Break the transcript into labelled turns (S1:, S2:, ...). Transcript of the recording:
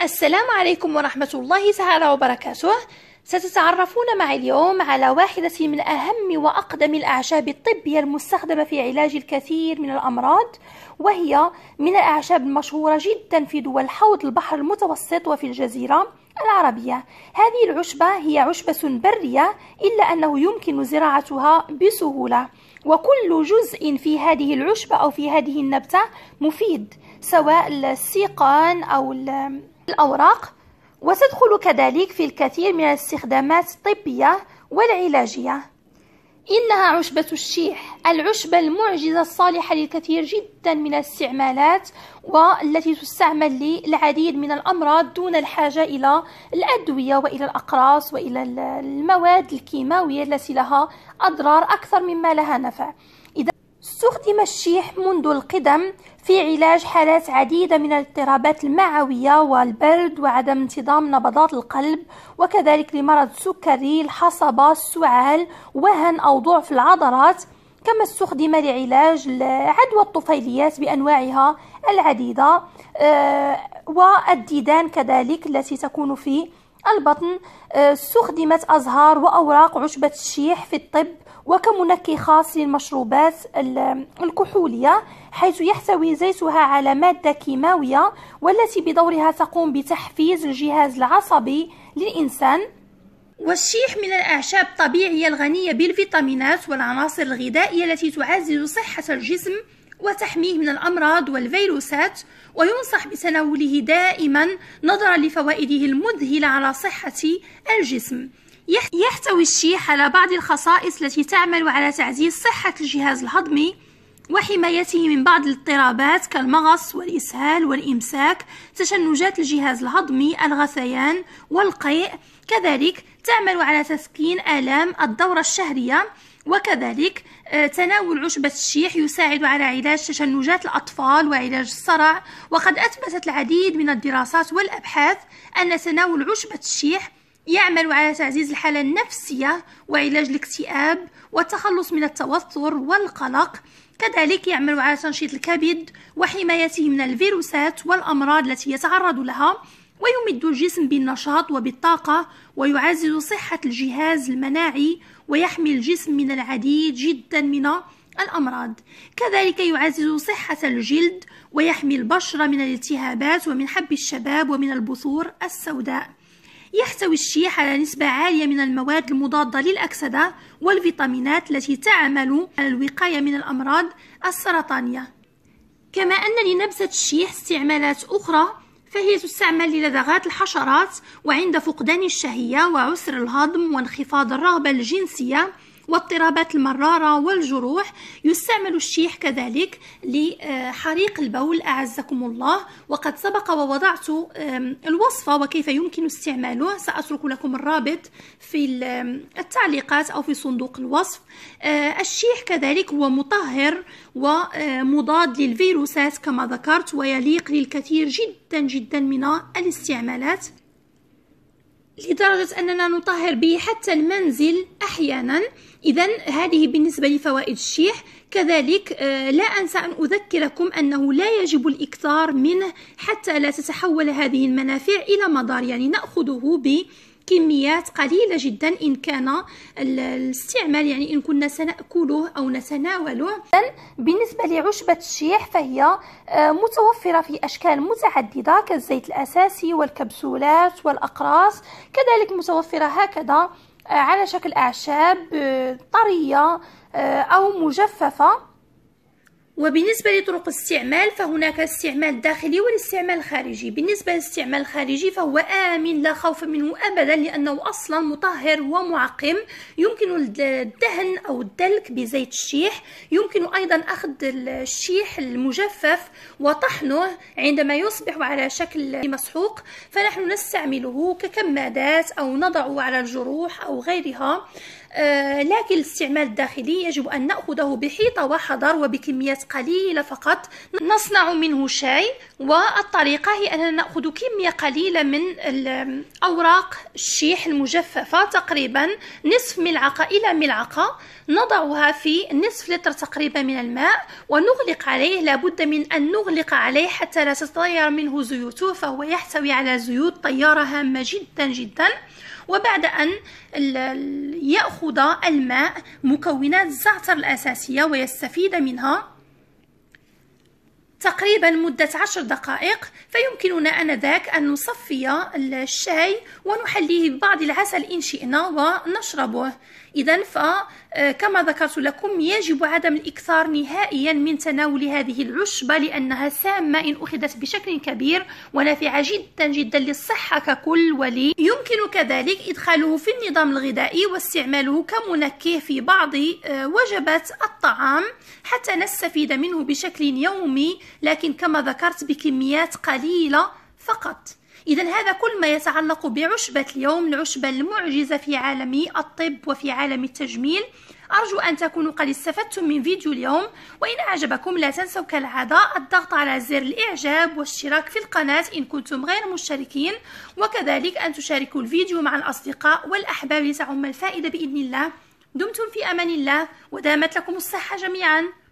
S1: السلام عليكم ورحمة الله تعالى وبركاته. ستتعرفون معي اليوم على واحدة من أهم وأقدم الأعشاب الطبية المستخدمة في علاج الكثير من الأمراض، وهي من الأعشاب المشهورة جدا في دول حوض البحر المتوسط وفي الجزيرة العربية. هذه العشبة هي عشبة برية، إلا أنه يمكن زراعتها بسهولة، وكل جزء في هذه العشبة أو في هذه النبتة مفيد، سواء السيقان أو الأوراق، وتدخل كذلك في الكثير من الاستخدامات الطبية والعلاجية. إنها عشبة الشيح، العشبة المعجزة الصالحة للكثير جدا من الاستعمالات، والتي تستعمل للعديد من الأمراض دون الحاجة إلى الأدوية وإلى الأقراص وإلى المواد الكيماوية التي لها أضرار أكثر مما لها نفع. استخدم الشيح منذ القدم في علاج حالات عديدة من الاضطرابات المعوية والبرد وعدم انتظام نبضات القلب، وكذلك لمرض السكري، الحصبة، السعال، وهن أو ضعف العضلات. كما استخدم لعلاج عدوى الطفيليات بأنواعها العديدة، والديدان كذلك التي تكون في البطن. استخدمت أزهار وأوراق عشبة الشيح في الطب وكمنكه خاص للمشروبات الكحولية، حيث يحتوي زيتها على مادة كيماوية والتي بدورها تقوم بتحفيز الجهاز العصبي للإنسان. والشيح من الأعشاب الطبيعية الغنية بالفيتامينات والعناصر الغذائية التي تعزز صحة الجسم وتحميه من الأمراض والفيروسات، وينصح بتناوله دائما نظرا لفوائده المذهلة على صحة الجسم. يحتوي الشيح على بعض الخصائص التي تعمل على تعزيز صحة الجهاز الهضمي وحمايته من بعض الاضطرابات كالمغص والإسهال والإمساك، تشنجات الجهاز الهضمي، الغثيان والقيء. كذلك تعمل على تسكين آلام الدورة الشهرية، وكذلك تناول عشبة الشيح يساعد على علاج تشنجات الأطفال وعلاج الصرع. وقد أثبتت العديد من الدراسات والأبحاث أن تناول عشبة الشيح يعمل على تعزيز الحالة النفسية وعلاج الاكتئاب والتخلص من التوتر والقلق. كذلك يعمل على تنشيط الكبد وحمايته من الفيروسات والأمراض التي يتعرض لها، ويمد الجسم بالنشاط وبالطاقة، ويعزز صحة الجهاز المناعي، ويحمي الجسم من العديد جدا من الأمراض. كذلك يعزز صحة الجلد ويحمي البشرة من الالتهابات ومن حب الشباب ومن البثور السوداء. يحتوي الشيح على نسبة عالية من المواد المضادة للأكسدة والفيتامينات التي تعمل على الوقاية من الأمراض السرطانية. كما أن لنبتة الشيح استعمالات أخرى، فهي تستعمل للدغات الحشرات وعند فقدان الشهية وعسر الهضم وانخفاض الرغبة الجنسية واضطرابات المرارة والجروح. يستعمل الشيح كذلك لحريق البول أعزكم الله، وقد سبق ووضعت الوصفة وكيف يمكن استعماله، سأترك لكم الرابط في التعليقات أو في صندوق الوصف. الشيح كذلك هو مطهر ومضاد للفيروسات كما ذكرت، ويليق للكثير جدا جدا من الاستعمالات، لدرجة أننا نطهر به حتى المنزل أحيانا. إذن هذه بالنسبة لفوائد الشيح. كذلك لا أنسى أن أذكركم أنه لا يجب الإكثار منه حتى لا تتحول هذه المنافع إلى مضار، يعني نأخذه بكميات قليلة جدا إن كان الاستعمال، يعني إن كنا سنأكله أو نتناوله. بالنسبة لعشبة الشيح فهي متوفرة في أشكال متعددة كالزيت الأساسي والكبسولات والأقراص، كذلك متوفرة هكذا على شكل أعشاب طرية أو مجففة. وبالنسبة لطرق الاستعمال فهناك استعمال داخلي والاستعمال الخارجي. بالنسبة للاستعمال الخارجي فهو آمن لا خوف منه أبدا، لأنه أصلا مطهر ومعقم. يمكن الدهن أو الدلك بزيت الشيح، يمكن أيضا أخذ الشيح المجفف وطحنه عندما يصبح على شكل مسحوق، فنحن نستعمله ككمادات أو نضعه على الجروح أو غيرها. لكن الاستعمال الداخلي يجب أن نأخذه بحيطة وحذر وبكميات قليلة فقط. نصنع منه شاي، والطريقة هي أننا نأخذ كمية قليلة من أوراق الشيح المجففة، تقريبا نصف ملعقة إلى ملعقة، نضعها في نصف لتر تقريبا من الماء ونغلق عليه. لابد من أن نغلق عليه حتى لا تتطير منه زيوته، فهو يحتوي على زيوت طيارة هامة جدا جدا. وبعد أن يأخذ الماء مكونات الزعتر الأساسية ويستفيد منها تقريبا مدة 10 دقائق، فيمكننا آنذاك أن نصفي الشاي ونحليه ببعض العسل إن شئنا ونشربه. إذن فكما ذكرت لكم يجب عدم الإكثار نهائيا من تناول هذه العشبة، لأنها سامة إن أخذت بشكل كبير ونافعة جدا جدا للصحة ككل. يمكن كذلك إدخاله في النظام الغذائي واستعماله كمنكه في بعض وجبات الطعام حتى نستفيد منه بشكل يومي، لكن كما ذكرت بكميات قليلة فقط. إذا هذا كل ما يتعلق بعشبة اليوم، العشبة المعجزة في عالم الطب وفي عالم التجميل. أرجو أن تكونوا قد استفدتم من فيديو اليوم، وإن أعجبكم لا تنسوا كالعادة الضغط على زر الإعجاب والاشتراك في القناة إن كنتم غير مشتركين، وكذلك أن تشاركوا الفيديو مع الأصدقاء والأحباب لتعم الفائدة بإذن الله. دمتم في أمان الله ودامت لكم الصحة جميعا.